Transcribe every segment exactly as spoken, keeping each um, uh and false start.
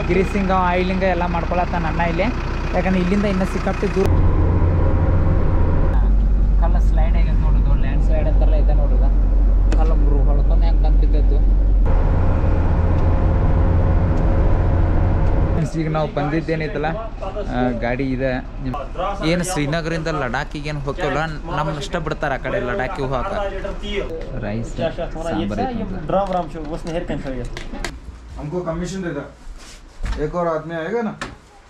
Greasing oiling ಎಲ್ಲ ಮಾಡ್ಕೊಳತ್ತಾನ ಅಣ್ಣ ಇಲ್ಲಿ. ಯಾಕಂದ್ರೆ ಇಲ್ಲಿಂದ ಇನ್ನೂ ಸಿಕ್ಕಾಪಟ್ಟಿ ದೂರ ಕಲ್ಲ ಸ್ಲೈಡ್ ಆಗೈತೆ ನೋಡೋದು, ಲ್ಯಾಂಡ್ ಸ್ಲೈಡ್ ಅಂತಾರಲ್ಲ ಇದೆ ನೋಡೋದು. ಕಲ್ಲ ಮುರು ಹೊಳ್ಕೊಂಡು ಹೆಂಗೆ ಬಂದು ಬಿದ್ದದ್ದು. ಈಗ ನಾವು ಬಂದಿದ್ದೇನೈತಲ್ಲ ಗಾಡಿ ಇದೆ ಏನು ಶ್ರೀನಗರಿಂದ ಲಡಾಖಿಗೆ ಏನು ಹೋಗ್ತವಲ್ಲ ನಮ್ಗೆ ಇಷ್ಟ ಬಿಡ್ತಾರೆ ಆ ಕಡೆ ಲಡಾಖಿಗೆ ಹೋಗಾಕ. ರೈಸ್ हमको कमीशन दे दो, एक और आदमी आएगा ना.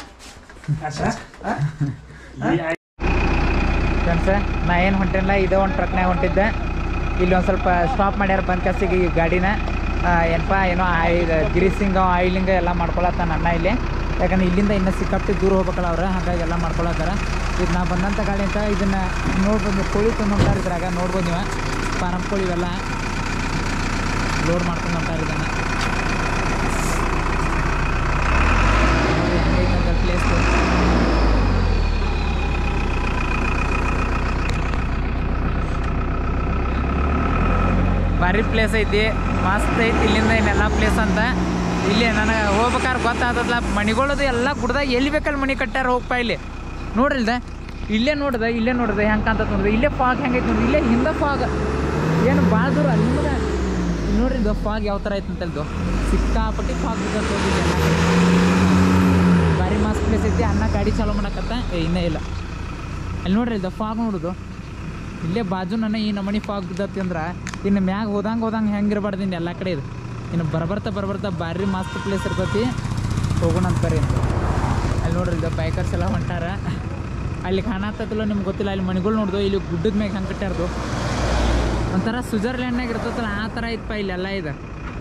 ಫ್ರೆಂಡ್ಸ್ ನಾ ಏನು ಹೊಂಟೇನಿಲ್ಲ, ಇದೇ ಒಂದು ಟ್ರಕ್ನಾಗ ಹೊಂಟಿದ್ದೆ. ಇಲ್ಲಿ ಒಂದು ಸ್ವಲ್ಪ ಸ್ಟಾಪ್ ಮಾಡ್ಯಾರ ಬಂದ ಕಸಿಗೆ ಈ ಗಾಡಿನ. ಏನಪ್ಪ ಏನೋ ಆಯಿಲ್ ಗ್ರೀಸಿಂಗ್ ಆಯಿಲಿಂಗ್ ಎಲ್ಲ ಮಾಡ್ಕೊಳತ್ತಾನ ಅಣ್ಣ ಇಲ್ಲಿ. ಯಾಕಂದ್ರೆ ಇಲ್ಲಿಂದ ಇನ್ನೂ ಸಿಕ್ಕಾಪಟ್ಟಿ ದೂರ ಹೋಗ್ಬೇಕಲ್ಲ ಅವ್ರು, ಹಾಗಾಗಿ ಎಲ್ಲ ಮಾಡ್ಕೊಳತ್ತಾರ. ಇದು ನಾ ಬಂದಂಥ ಗಾಡಿ ಅಂತ ಇದನ್ನು ನೋಡ್ಬೋದು, ಕೋಳಿ ತಂದು ಹೊಂಟಾರ ಇದ್ರಾಗ ನೋಡ್ಬೋದು ನೀವು. ಫಾರಮ್ ಕೋಳಿ ಇವೆಲ್ಲ ಲೋಡ್ ಮಾಡ್ಕೊಂಡು ಹೊಂಟಾರ ಇದನ್ನು. ಪ್ಲೇಸ್ ಭಾರಿ ಪ್ಲೇಸ್ ಐತಿ, ಮಸ್ತ್ ಐತಿ. ಇಲ್ಲಿಂದ ಇನ್ನೆಲ್ಲ ಪ್ಲೇಸ್ ಅಂತ ಇಲ್ಲಿ ನನಗೆ ಹೋಗ್ಬೇಕಾದ್ರೆ ಗೊತ್ತಾಗ್ತದಲ್ಲ. ಮಣಿಗಳದು ಎಲ್ಲ ಗುಡ್ದಾಗ ಎಲ್ಲಿ ಬೇಕಲ್ಲಿ ಮನೆ ಕಟ್ಟಾರ ಹೋಗ್ಪಾ. ಇಲ್ಲಿ ನೋಡ್ರಿಲ್ದೆ ಇಲ್ಲೇ ನೋಡ್ದೆ, ಇಲ್ಲೇ ನೋಡ್ದೆ ಹೆಂಗೆ ಕಾಂತ ನೋಡಿದೆ. ಇಲ್ಲೇ ಫಾಗ್ ಹೆಂಗೈತೆ ನೋಡ್ರಿ, ಇಲ್ಲೇ ಹಿಂದೆ ಫಾಗ್ ಏನು ಭಾಳ ದೂರ ಅಲ್ಲಿ ನಿಮ್ಗೆ ನೋಡ್ರಿ. ಇದು ಫಾಗ್ ಯಾವ ಥರ ಐತೆ ಅಂತಲ್ದು ಸಿಕ್ಕಾಪಟ್ಟಿ ಫಾಗ್ ಬಿದ್ದೋಗಿ ಎಲ್ಲ ಭಾರಿ ಮಸ್ತ್ ಪ್ಲೇಸ್ ಐತಿ. ಅಣ್ಣ ಗಾಡಿ ಚಾಲೂ ಮಾಡಕತ್ತ ಇನ್ನೇ ಇಲ್ಲ. ಅಲ್ಲಿ ನೋಡ್ರಿ ಇದು ಫಾಗ್ ನೋಡೋದು, ಇಲ್ಲೇ ಬಾಜು ನನ್ನ ಈ ನಮನಿ ಫಾಗ್ ಬಿದ್ದತಿ ಅಂದ್ರೆ ಇನ್ನು ಮ್ಯಾಗ ಹೋದಂಗೆ ಹೋದಂಗೆ ಹೆಂಗಿರ್ಬಾರ್ದು ಇನ್ನು ಎಲ್ಲ ಕಡೆ ಇದು. ಇನ್ನು ಬರಬರ್ತಾ ಬರಬರ್ತಾ ಭಾರಿ ಮಸ್ತ್ ಪ್ಲೇಸ್ ಇರ್ತೈತಿ, ಹೋಗೋಣ ಅಂತ ಬರ್ರಿ. ಅಲ್ಲಿ ನೋಡ್ರಿ ಇದು ಬೈಕರ್ಸ್ ಎಲ್ಲ ಹೊಂಟಾರ. ಅಲ್ಲಿ ಕಾಣತ್ತಲ್ಲ ನಿಮ್ಗೆ ಗೊತ್ತಿಲ್ಲ, ಅಲ್ಲಿ ಮಣಿಗಳು ನೋಡ್ದು ಇಲ್ಲಿ ಗುಡ್ಡದ ಮ್ಯಾಗ ಹಂಗೆ ಕಟ್ಟಾರ್ದು ಒಂಥರ ಸ್ವಿಜರ್ಲ್ಯಾಂಡ್ನಾಗ ಇರ್ತೈತಲ್ಲ ಆ ಥರ ಐತಪ್ಪ ಇಲ್ಲೆಲ್ಲ ಇದು.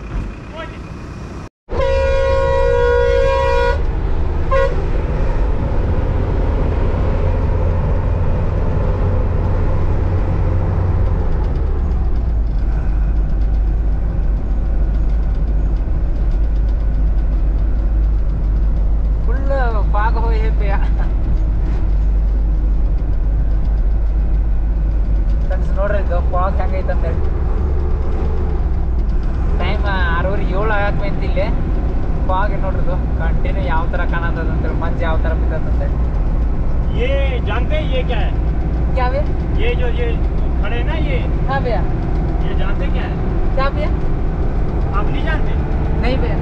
ನೋಡ್ರಿ ಇದು ಫಾಗ್ ಹೆಂಗೈತೆ ಅಂತೇಳಿ. ಟೈಮ್ ಆರೂವರೆ ಏಳು ಆಗಕ್ಕೆ ಬಂತು. ಇಲ್ಲಿ ಫಾಗ್ ನೋಡ್ರಿದು ಕಂಟಿನ್ಯೂ ಯಾವ ಥರ ಕಾಣತ್ತದ ಅಂತೇಳಿ, ಮಂಜು ಯಾವ ಥರ ಬಿದ್ದದ ಅಂತೇಳಿ. ये जानते हैं ये क्या है? क्या भैया? ये जो ये खड़े ना ये. हाँ भैया. ये जानते क्या है? क्या भैया? आप नहीं जानते? नहीं भैया.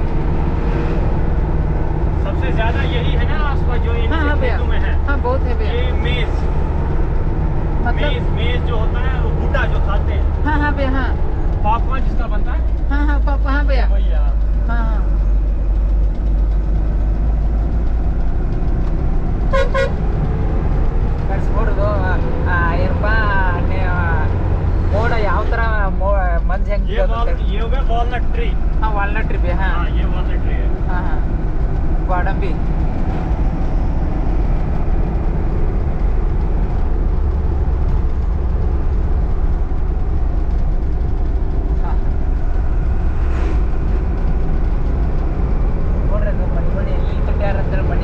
सबसे ज्यादा यही है ना आसपास जो हाँ हाँ भैया में है. हाँ बहुत है भैया. ये मेज मतलब मेज मेज जो होता है वो बूटा जो खाते हैं. हाँ हाँ भैया. हाँ पॉपकॉर्न जिसका बनता है. हाँ हाँ पापा. हाँ भैया. भैया हाँ हाँ ನೋಡುದು ಏನಪ್ಪ ಮೋಡ ಯಾವ ಥರ ಮಂಜು ಹೆಂಗೆ. ये वॉल ये हो गया वॉलनट ट्री. हाँ वालनट ट्री भी. हाँ हाँ ये वॉलनट ट्री है. हाँ हाँ ग्वाडम्बी. ನೋಡ್ರಿ ಮಣಿ ಮಣಿ ಎಲ್ಲಿ ಕಟ್ಟ್ಯಾರ ಅಂತೇಳಿ ಮಣಿ.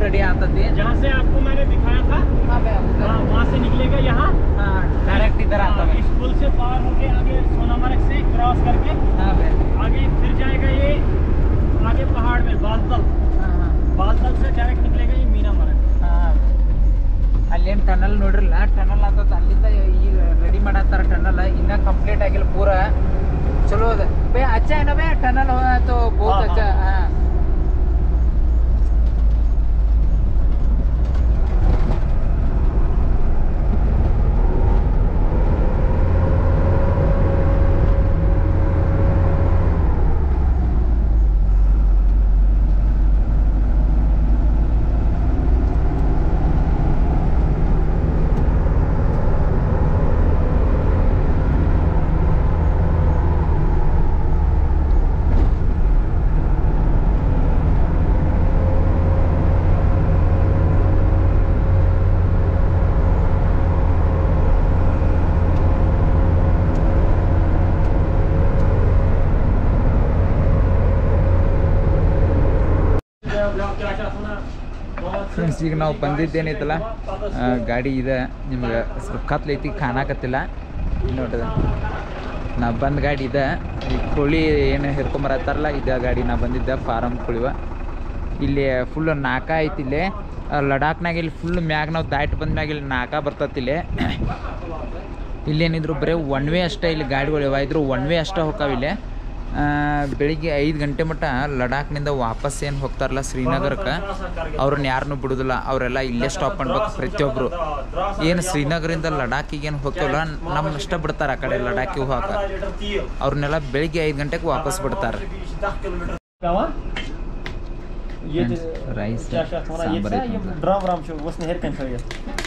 ರೆಡಿ ಆಗ್ತದೆ जहाँ से आपको मैंने दिखाया था हाँ भैया उधर हाँ, वहाँ से निकलेगा यहाँ हाँ डायरेक्ट इधर आता हाँ, है इस पुल से पार होके आगे सोनामार्ग से क्रॉस करके हाँ भैया आगे फिर जाएगा ये आगे पहाड़ में बालतल हाँ हाँ बालतल से डायरेक्ट निकलेगा ये मीना मार्ग ಹಾಂ ಅಲ್ಲೇನು ಟನಲ್ ನೋಡ್ರಲ್ಲ ಟನಲ್ ಆಗ್ತದೆ ಅಲ್ಲಿಂದ ಈಗ ರೆಡಿ ಮಾಡತ್ತಾರ ಟನಲ್ ಇನ್ನೂ ಕಂಪ್ಲೀಟ್ ಆಗಿಲ್ಲ ಪೂರ ಚಲೋ ಅದ ಬೇ ಅಚ್ಚ ಏನ ಬೇ ಟನಲ್ तो बहुत हाँ, अच्छा हाँ ಫ್ರೆಂಡ್ಸ್ ಈಗ ನಾವು ಬಂದಿದ್ದೇನೈತಲ್ಲ ಗಾಡಿ ಇದೆ ನಿಮ್ಗೆ ಸ್ವಲ್ಪ ಕತ್ಲೈತಿ ಕಾಣಕತ್ತಿಲ್ಲ ನೋಡ್ರಿ ನಾ ಬಂದ ಗಾಡಿ ಇದೆ ಈ ಕೋಳಿ ಏನು ಹಿರ್ಕೊಂಬರತ್ತಾರಲ್ಲ ಇದೇ ಗಾಡಿ ನಾ ಬಂದಿದ್ದೆ ಫಾರಮ್ ಕೋಳಿವ ಇಲ್ಲಿ ಫುಲ್ ನಾಕ ಐತಿ ಇಲ್ಲಿ ಲಡಾಖ್ನಾಗ ಇಲ್ಲಿ ಫುಲ್ ಮ್ಯಾಗ ನಾವು ದಾಟ್ ಬಂದ ಮ್ಯಾಗ ಇಲ್ಲಿ ನಾಕ ಬರ್ತತಿ ಇಲ್ಲಿ ಇಲ್ಲೇನಿದ್ರು ಬರೀ ಒನ್ ವೇ ಅಷ್ಟೇ ಇಲ್ಲಿ ಗಾಡಿಗಳು ಇವ ಇದ್ರು ಒನ್ ವೇ ಅಷ್ಟೇ ಹೋಗ್ತಾವ ಇಲ್ಲಿ ಬೆಳಿಗ್ಗೆ ಐದು ಗಂಟೆ ಮಟ್ಟ ಲಡಾಖ್ನಿಂದ ವಾಪಸ್ ಏನು ಹೋಗ್ತಾರಲ್ಲ ಶ್ರೀನಗರಕ್ಕೆ ಅವ್ರನ್ನ ಯಾರನ್ನೂ ಬಿಡೋದಿಲ್ಲ ಅವರೆಲ್ಲ ಇಲ್ಲೇ ಸ್ಟಾಪ್ ಮಾಡ್ಬೇಕು ಪ್ರತಿಯೊಬ್ಬರು ಏನು ಶ್ರೀನಗರಿಂದ ಲಡಾಖಿಗೆ ಏನು ಹೋಗ್ತಾವಲ್ಲ ನಮ್ಮನ್ನಷ್ಟ ಬಿಡ್ತಾರೆ ಆ ಕಡೆ ಲಡಾಖಿಗೆ ಹೋಗಕ್ಕೆ ಅವ್ರನ್ನೆಲ್ಲ ಬೆಳಿಗ್ಗೆ ಐದು ಗಂಟೆಗೆ ವಾಪಸ್ ಬಿಡ್ತಾರೆ ರೈಸ್ ड्राम राम शो उसने हेर कन खय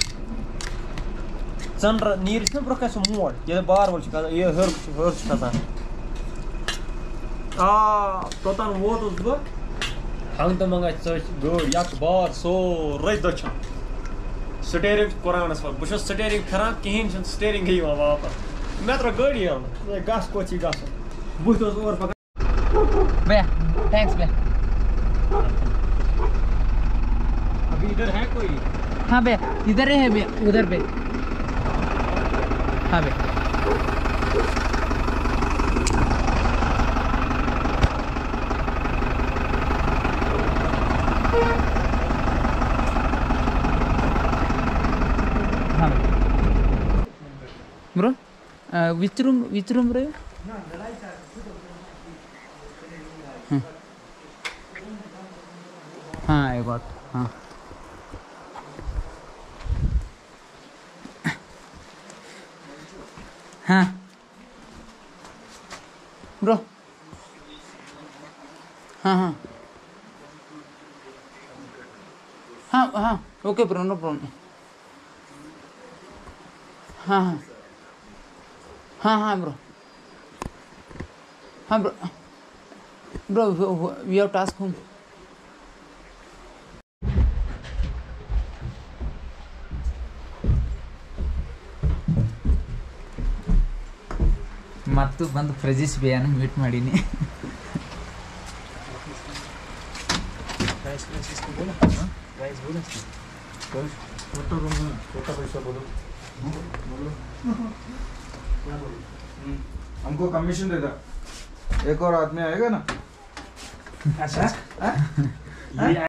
चंद्र नीर से ब्रोका सो मोड ये बार बोल चुका ये हर हर चुका था आ तोतान वो तो गो हंग तो मंगा सच गुड याक बार सो रै दछ स्टीयरिंग कोरानस पर बस स्टीयरिंग खरा कहीं छ स्टीयरिंग गई वापस मैं तो गाड़ी है ये गास कोची गास बुत और पकड़ भैया थैंक्स भैया अभी इधर है कोई हाँ भैया इधर ही है भैया उधर पे हाँ भैया हाँ bro which room which room bro हाँ आई गॉट हाँ हाँ ब्रो हाँ हाँ हाँ हाँ ओके ब्रो नो प्रॉब्लम हाँ हाँ हाँ हाँ ब्रो हाँ bro bro we have task home ಮತ್ತು ಬಂದು ಫ್ರೆಜಿಸ್ ಬೇಯನ ಮೀಟ್ ಮಾಡೀನಿ हमको कमीशन दे दा एक और आदमी आएगा ना अच्छा